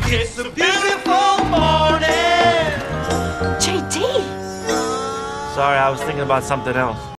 It's a beautiful morning. JD! Sorry, I was thinking about something else.